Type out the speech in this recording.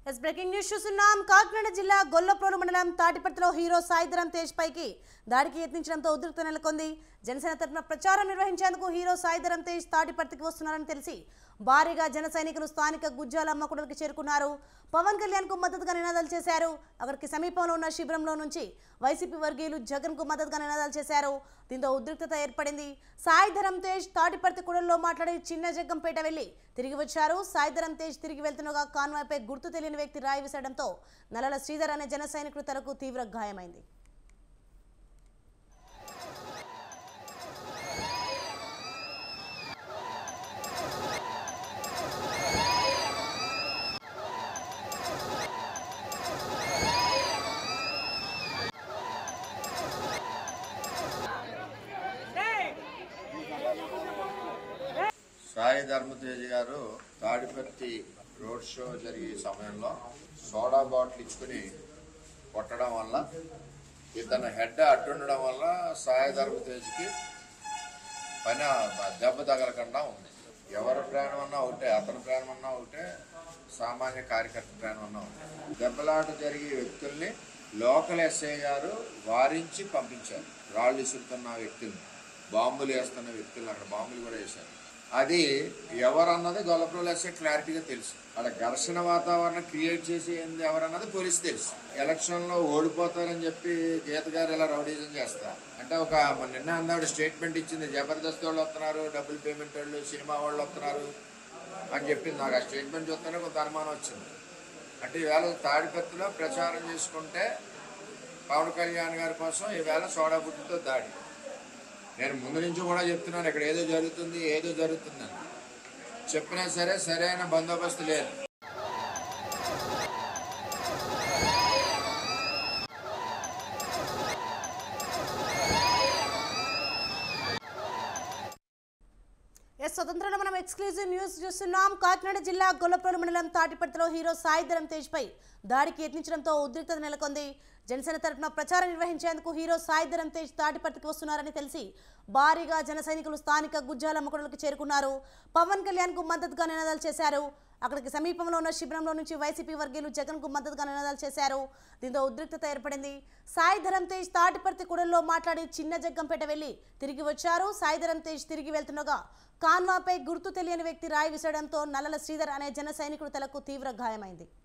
Breaking news చూస్తున్నాం. కాకినాడ జిల్లా గొల్లప్రోలు మండలం తాటిపర్తిలో హీరో సాయిధరం తేజ్ పైకి దాడికి యత్నించడంతో ఉద్రిక్తత నెలకొంది. జనసేన తరఫున ప్రచారం నిర్వహించేందుకు హీరో సాయిధరం తేజ్ తాటిపర్తికి వస్తున్నారని తెలిసి భారీగా జన సైనికులు స్థానిక గుజ్జాల అమ్మకుడికి చేరుకున్నారు. పవన్ కళ్యాణ్ కు మద్దతుగా నినాదాలు చేశారు. అక్కడికి సమీపంలో ఉన్న శిబిరంలో నుంచి వైసీపీ వర్గీయులు జగన్ కు మద్దతుగా నినాదాలు చేశారు. దీంతో ఉద్రిక్తత ఏర్పడింది. సాయిధరం తేజ్ తాటిపర్తి కూడల్లో మాట్లాడి చిన్న జగ్గంపేట వెళ్లి తిరిగి వచ్చారు. సాయిధరం తేజ్ తిరిగి వెళ్తుండగా కాన్వాయ్పై గుర్తు తెలియని వ్యక్తి రాయి విసరడంతో నల్లల శ్రీధర్ అనే జన సైనికుడు తలకు తీవ్ర గాయమైంది. సాయి ధర్మతేజ్ గారు తాడిపత్తి రోడ్ షో జరిగే సమయంలో సోడా బాటిల్ ఇచ్చుకుని కొట్టడం వల్ల ఇతను హెడ్ అడ్డుండడం వల్ల సాయి ధర్మతేజ్కి పని దెబ్బ తగలకుండా ఉంది. ఎవరి ప్రాణం అన్నా ఒకటే, అతని ప్రాణం అన్నా ఒకటే, సామాన్య కార్యకర్త ప్రాణం అన్నా ఒకటే. దెబ్బలాట జరిగే వ్యక్తుల్ని లోకల్ ఎస్ఐ గారు వారించి పంపించారు. రాళ్ళు ఇసురుతున్న వ్యక్తుల్ని, బాంబులు వేస్తున్న వ్యక్తులను అక్కడ బాంబులు కూడా వేశారు. అది ఎవరన్నది గొల్లప్రోలు ఎస్ఐ క్లారిటీగా తెలుసు. అక్కడ ఘర్షణ వాతావరణం క్రియేట్ చేసేది ఎవరన్నది పోలీసు తెలుసు. ఎలక్షన్ లో ఓడిపోతారని చెప్పి గీత గారు ఇలా రౌడీజం చేస్తారు అంటే ఒక నిన్న అందావిడ స్టేట్మెంట్ ఇచ్చింది, జబర్దస్త్ వాళ్ళు వస్తున్నారు, డబుల్ పేమెంట్ వాళ్ళు, సినిమా వాళ్ళు వస్తున్నారు అని చెప్పింది. నాకు ఆ స్టేట్మెంట్ చూస్తేనే కొంత అనుమానం వచ్చింది. అంటే ఈవేళ తాడిపత్రిలో ప్రచారం చేసుకుంటే పవన్ కళ్యాణ్ గారి కోసం ఈవేళ సోడా బుడ్డితో దాడి. నేను ముందు నుంచి కూడా చెప్తున్నాను, ఇక్కడ ఏదో జరుగుతుందని చెప్పినా సరే సరైన బందోబస్తు లేదు. స్వతంత్రంలో మనం ఎక్స్క్లూజివ్ న్యూస్ చూస్తున్నాం. కాకినాడ జిల్లా గొల్లప్రోలు మండలం తాటిపర్తిలో హీరో సాయిధరం తేజ్ పై దాడికి యత్నించడంతో ఉద్రిక్తత నెలకొంది. జనసేన తరఫున ప్రచారం నిర్వహించేందుకు హీరో సాయిధరం తేజ్ తాటిపర్తికి వస్తున్నారని తెలిసి భారీగా జన సైనికులు స్థానిక గుజ్జాల అమ్మకుడులకు చేరుకున్నారు. పవన్ కళ్యాణ్ కు మద్దతుగా నినాదాలు చేశారు. అక్కడికి సమీపంలో ఉన్న శిబిరంలో నుంచి వైసీపీ వర్గీయులు జగన్ కు మద్దతుగా నినాదాలు చేశారు. దీంతో ఉద్రిక్తత ఏర్పడింది. సాయిధరం తేజ్ తాటిపర్తి కూడల్లో మాట్లాడి చిన్న జగ్గంపేట వెళ్లి తిరిగి వచ్చారు. సాయిధరం తేజ్ తిరిగి వెళ్తుండగా కాన్వాపై గుర్తు తెలియని వ్యక్తి రాయి విసరడంతో నల్లల శ్రీధర్ అనే జన సైనికుడు తలకు తీవ్ర గాయమైంది.